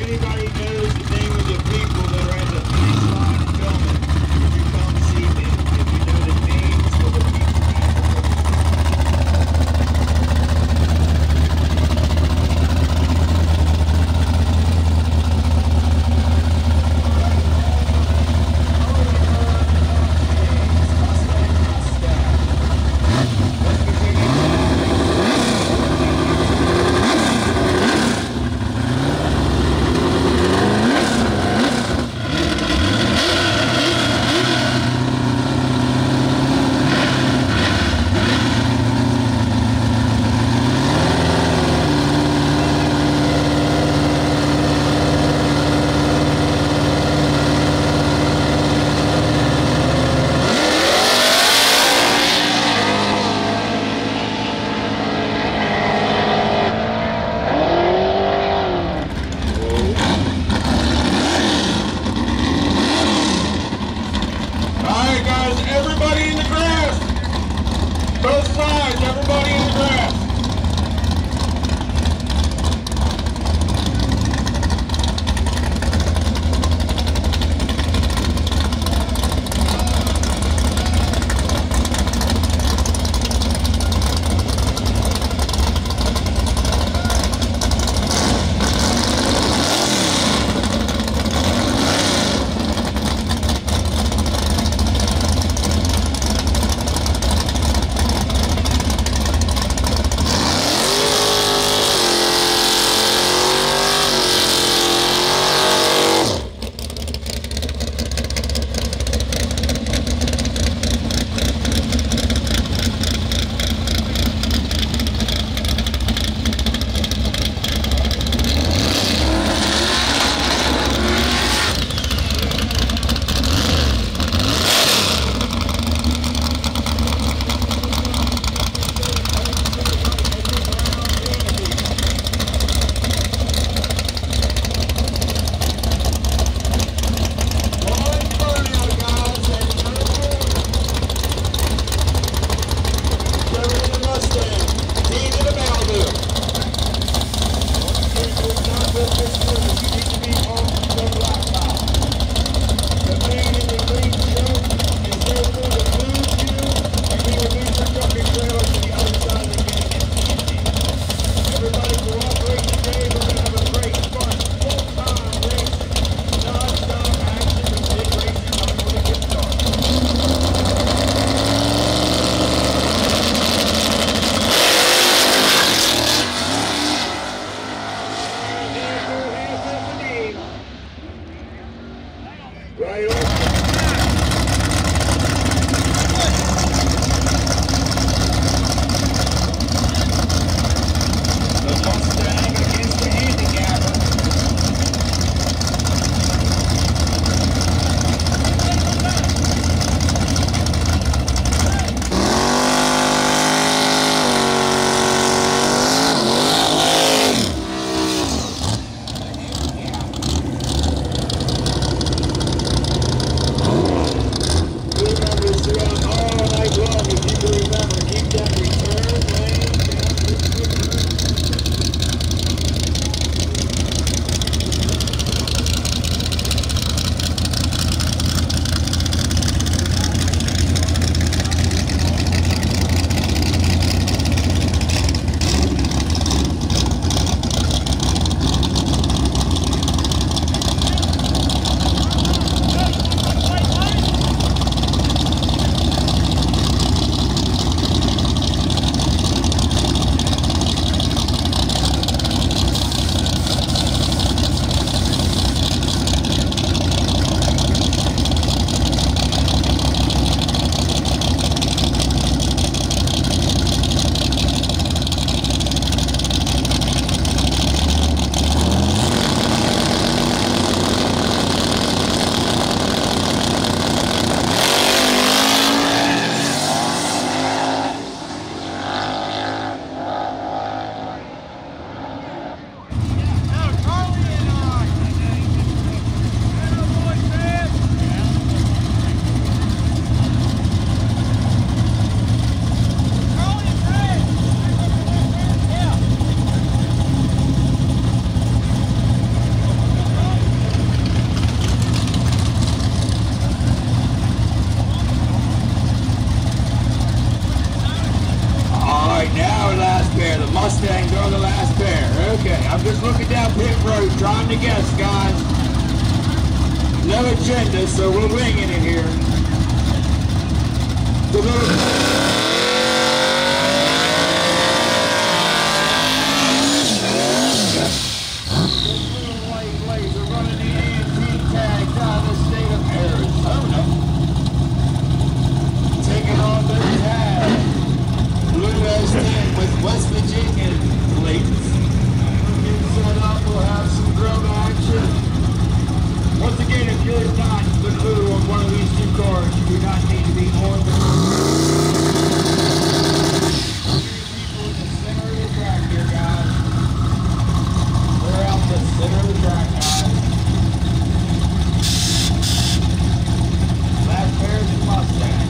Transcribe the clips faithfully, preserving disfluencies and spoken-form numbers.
anybody knows the name of the people that are at the finish line filming, would you come see me? If you know the names of the people. No agenda, so we're winging it here. The little West Virginia plates. Get set up, we'll have some drone action. Once again, if you're not the crew on one of these two cars, you do not need to be on the people in the center of the track here, guys. We're out the center of the track, guys. Black Bears and Mustangs.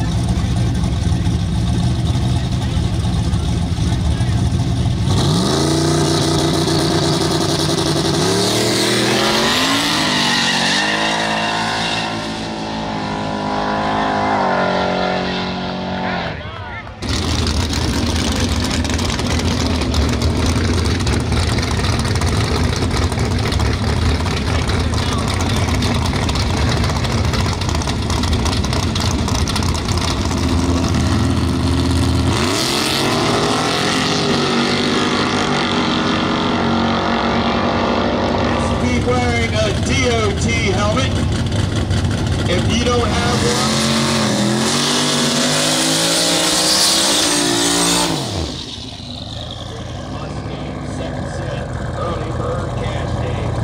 D O T helmet. If you don't have one, Mustang second set, early bird cash days.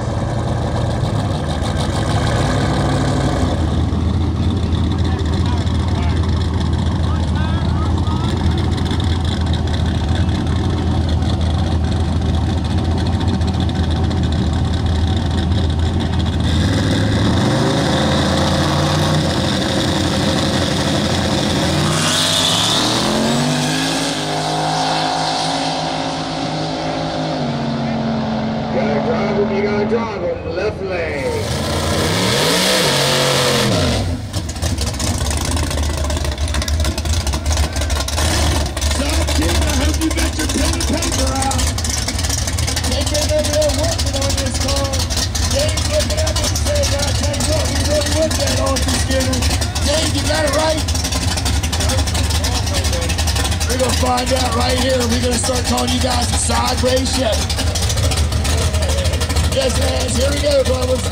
You gotta drive them left lane. Sidekick, I hope you got your pen and paper out. They came over there working on this car. Dave's looking at me and said, I tell you what, we really want that Arthur Skinner. Dave, you got it right? We're gonna find out right here. We're gonna start calling you guys a side race Chevy. Yes, guys, here we go, brothers.